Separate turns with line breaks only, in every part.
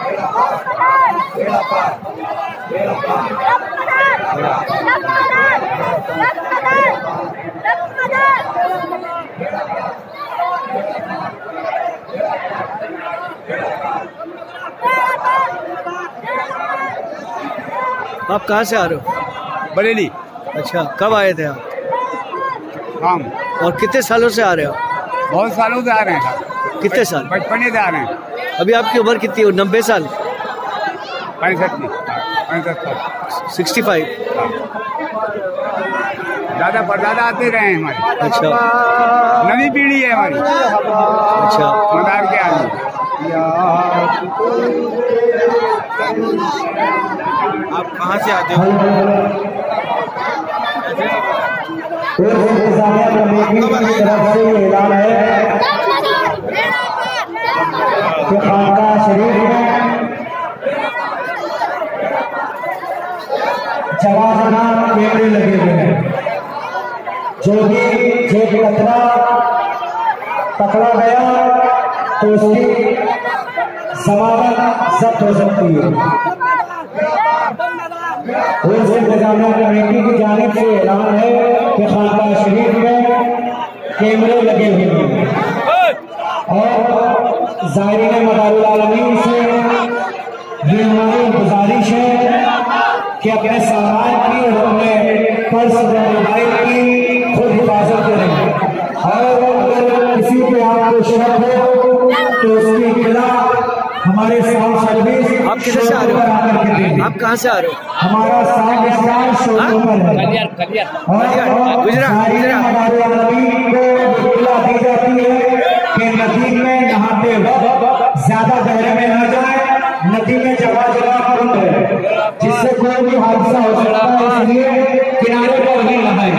आप कहाँ से आ रहे हो?
बरेली।
अच्छा, कब आए थे आप?
शाम।
और कितने सालों से आ रहे हो?
बहुत सालों से आ रहे हैं।
कितने साल?
बचपन से आ रहे हैं।
अभी आपकी उम्र कितनी है? 90 साल?
65 साल।
65।
दादा परदादा आते रहे हैं हमारे।
अच्छा,
नवी पीढ़ी है हमारी।
अच्छा,
मदार के आदमी। आप कहाँ से आते हो?
जगह कैमरे लगे हुए हैं। जो भी कचरा पकड़ा गया तो उसकी जमानत जब्त हो सकती है। उर्स इंतजामिया कमेटी की जानिब से ऐलान है कि खानकाह शरीफ में कैमरे लगे हुए हैं और ज़ायरीन मदारुल आलमीन से ये हमारी गुजारिश है कि अपने सामान की और अपने पर्स और मोबाइल की खुद हिफाजत करें और अगर किसी पे आपको शक हो तो उसकी इत्तला हमारे साउंड सर्विस।
आप किधर से आ रहे हो? आप कहाँ से आ रहे हो?
हमारा साउंड शोरूम पर है।
गुजरात।
को इत्तला दी जाती है कि नदी में नहाते वक्त ज्यादा गहरे में न जाए। नदी में जगह जगह बंद है जिससे कोई भी हादसा हो सकता है, इसलिए किनारे पर ही नहाएं।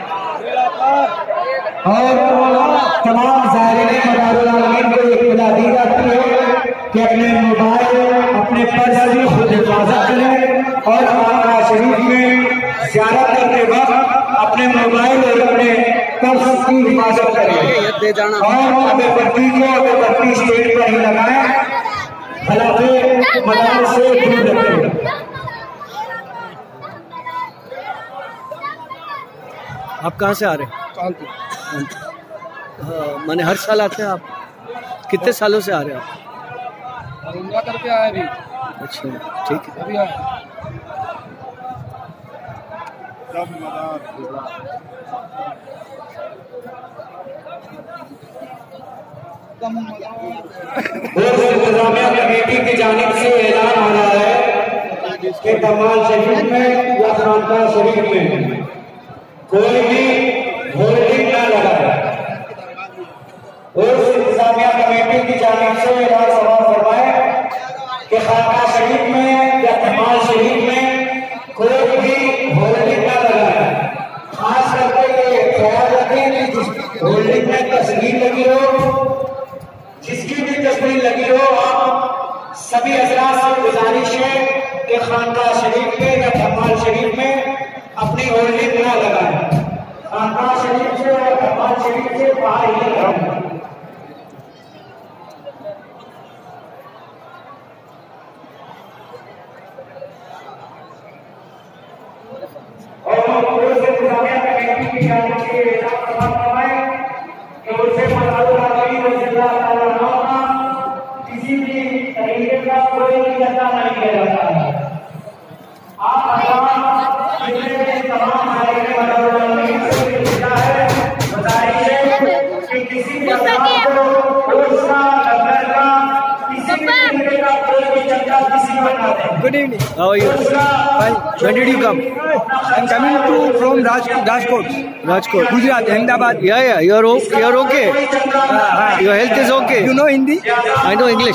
और तमाम ज़ायरीन मदारुल आलमीन को इत्तला दी जाती है कि अपने मोबाइल अपने पर्स की खुद हिफाजत करें और खानकाह शरीफ में ज़ियारत करते वक्त अपने मोबाइल और अपने पर्स की हिफाजत करें और अगरबत्ती को अगरबत्ती स्टेज पर ही लगाएं, खिलाफे मदार से दूर रखें।
आप कहाँ से आ रहे हैं? माने हर साल आते हैं आप? कितने सालों से आ रहे हैं आप?
उम्रा करके आया अभी।
अच्छा, ठीक है।
अभी आया।
इंतजामिया कमेटी की जानिब से ऐलान हो रहा है कि कमाल शरीफ में या खानकाह शरीफ में कोई भी होल्डिंग न लगाए। और इंतजामिया कमेटी की जानिब से ऐलान फरमाए कि खानकाह शरीफ में या कमाल शरीफ में कोई भी होल्डिंग न लगाए। खास करके ये ख्याल रखें कि जिस होल्डिंग में तस्वीर लगी हो, जिसकी भी तस्वीर लगी हो, आप सभी हजरात से गुजारिश है कि खानकाह शरीफ में या कमाल शरीफ में अपनी होल्डिंग न लगाएं। खानकाह शरीफ से और कमाल शरीफ से बाहर ही रहें। और उर्स इंतजामिया कमेटी की जानिब से ऐलान फरमाएं कि उर्से मदारुल आलमीन और ज़िंदा किसी भी तरीके का कोई भी चर्चा नहीं किया जाता है। आप जितने भी तमाम ज़ायरीन मदारुल आलमीन से मिलता है, बताइए कि किसी भी को उसका लंगर का किसी भी तरीके का कोई भी चर्चा किसी को ना दे।
Good evening. How are you? Fine. When did you come?
I'm coming from Rajkot, Gujarat, Ahmedabad.
Yeah. You're okay. Your health is okay.
You know Hindi?
I know English.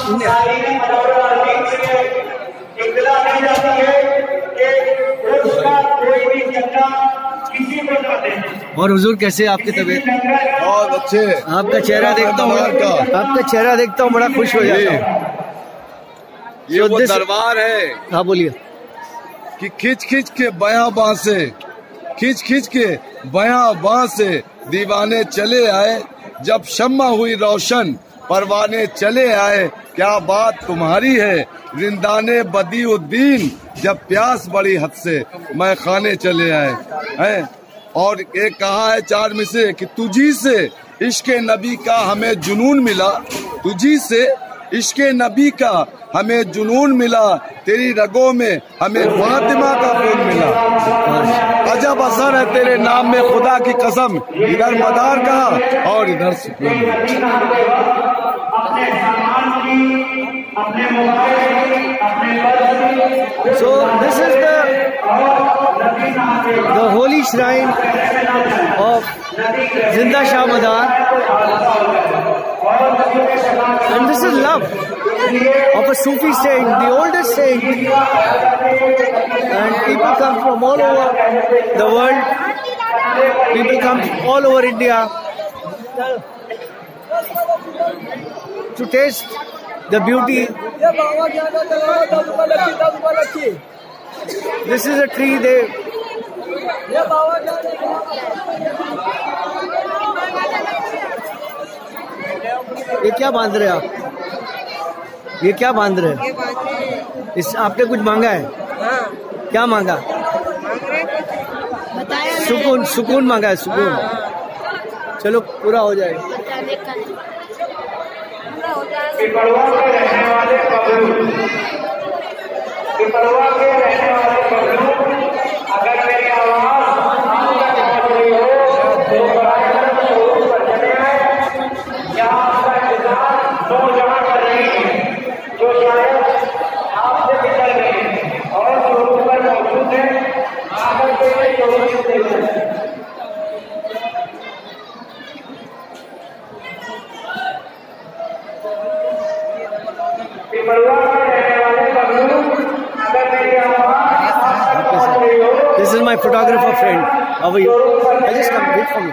और हुजूर कैसे आपकी तबीयत?
बहुत अच्छे।
आपका चेहरा देखता हूँ बड़ा खुश हो जाता हूँ।
ये वो दरबार है।
हाँ बोलिए।
कि खिंच खिंच के बयां बां से दीवाने चले आए। जब शम्मा हुई रोशन परवाने चले आए, क्या बात तुम्हारी है। रिंदाने बदीउद्दीन, जब प्यास बड़ी हद से मैं खाने चले आए हैं। और एक कहा है 4 में से कि तुझी से इश्क़े नबी का हमें जुनून मिला, तुझी से इश्क़े नबी का हमें जुनून मिला, तेरी रगों में हमें फातिमा का खून मिला। अजब असर है तेरे नाम में खुदा की कसम, इधर मदार कहा और इधर सुकून।
So this is the holy shrine of Zinda Shah Madar, and this is love of a Sufi saint, the oldest saint, and people come from all over the world, people come from all over India to taste the beauty. This is a tree they ये क्या बांध रहे आप? ये क्या बांध रहे हैं? इस आपने कुछ मांगा है? क्या मांगा? सुकून, सुकून मांगा है, सुकून। चलो पूरा हो जाएगा।
पिपरवा के रहने वाले पगलू, पिपरवा के रहने वाले पगलू, अगर मेरी आवाज आप तक पहुंच रही हो तो उरुस पर चले आए। यहाँ आपका इंतजार दो जगह कर रही है जो शायद आपसे बिछड़ गई और जो उरुस पर मौजूद है, आकर के उरुस से देखें।
This is my photographer friend. How are you? I just come wait for me.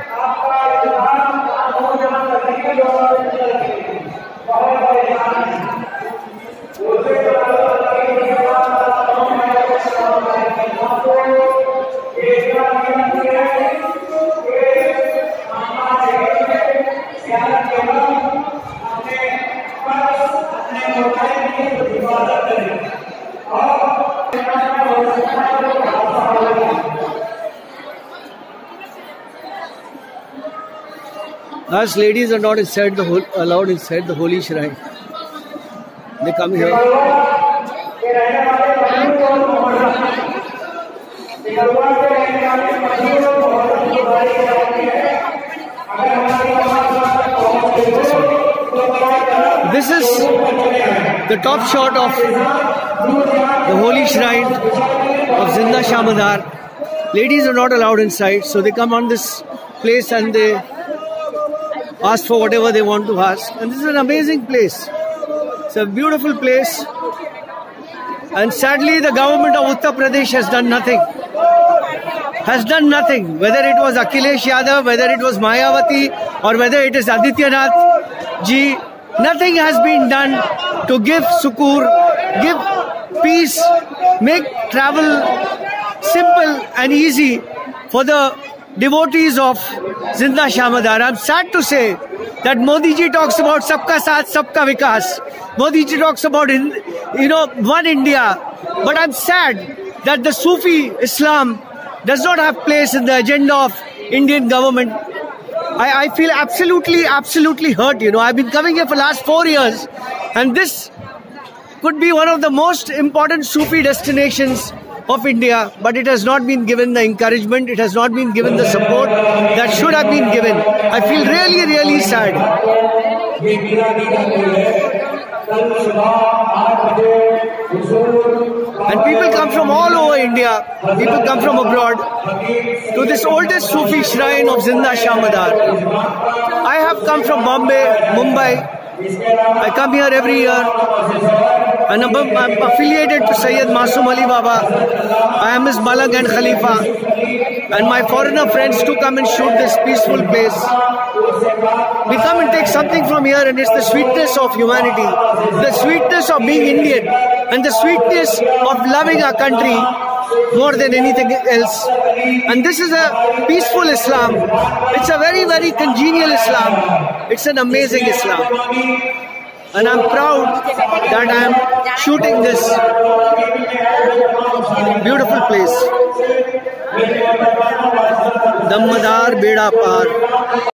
Us ladies are not inside allowed inside the holy shrine. They come here. This is the top shot of the holy shrine of Zinda Shah Madar. Ladies are not allowed inside, so they come on this place and they ask for whatever they want to ask. And this is an amazing place. It's a beautiful place. And sadly, the government of Uttar Pradesh has done nothing. Has done nothing. Whether it was Akhileshji, whether it was Mayawatiji, or whether it is Aditynathji, nothing has been done to give sukoor, give peace, make travel simple and easy for the devotees of Zinda Shah Madar. I'm sad to say that Modi ji talks about sabka saath, sabka vikas. Modi ji talks about, one India. But I'm sad that the Sufi Islam does not have place in the agenda of Indian government. I feel absolutely hurt. I've been coming here for the last 4 years, and this could be one of the most important Sufi destinations of India, but it has not been given the encouragement, it has not been given the support that should have been given. I feel really sad. And people come from all over India, people come from abroad to this oldest Sufi shrine of Zinda Shah Madar. I have come from Bombay, Mumbai. I come here every year, and I'm affiliated to Syed Masoom Ali Baba. I am his malang and Khalifa, and my foreigner friends too come and shoot this peaceful place. We come and take something from here, and it's the sweetness of humanity, the sweetness of being Indian, and the sweetness of loving our country, more than anything else. And this is a peaceful Islam. It's a very, very congenial Islam. It's an amazing Islam. And I'm proud that I'm shooting this beautiful place. The Madar Beda Par.